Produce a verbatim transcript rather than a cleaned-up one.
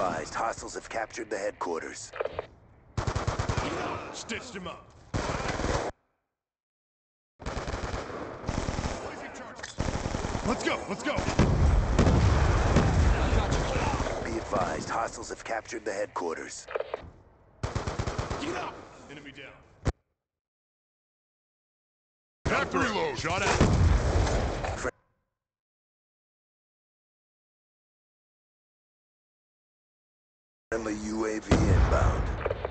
advised, hostiles have captured the headquarters. Stitched him up. Let's go, let's go. Be advised, hostiles have captured the headquarters. Get up! Enemy down. Back to reload. Shot out. Friendly U A V inbound.